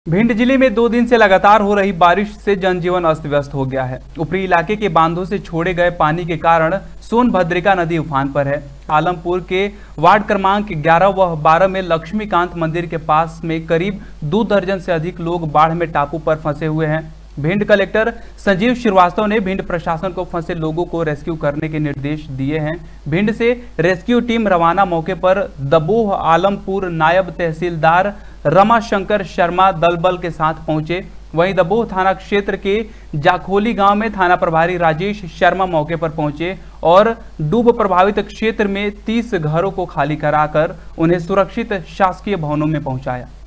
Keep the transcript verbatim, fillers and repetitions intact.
भिंड जिले में दो दिन से लगातार हो रही बारिश से जनजीवन अस्त व्यस्त हो गया है। ऊपरी इलाके के बांधों से छोड़े गए पानी के कारण सोनभद्रिका नदी उफान पर है। आलमपुर के वार्ड क्रमांक ग्यारह व बारह में लक्ष्मीकांत मंदिर के पास में करीब दो दर्जन से अधिक लोग बाढ़ में टापू पर फंसे हुए हैं। भिंड कलेक्टर संजीव श्रीवास्तव ने भिंड प्रशासन को फंसे लोगों को रेस्क्यू करने के निर्देश दिए हैं। भिंड से रेस्क्यू टीम रवाना। मौके पर दबोह आलमपुर नायब तहसीलदार रमाशंकर शर्मा दलबल के साथ पहुंचे। वहीं दबोह थाना क्षेत्र के जाखोली गांव में थाना प्रभारी राजेश शर्मा मौके पर पहुंचे और डूब प्रभावित क्षेत्र में तीस घरों को खाली कराकर उन्हें सुरक्षित शासकीय भवनों में पहुंचाया।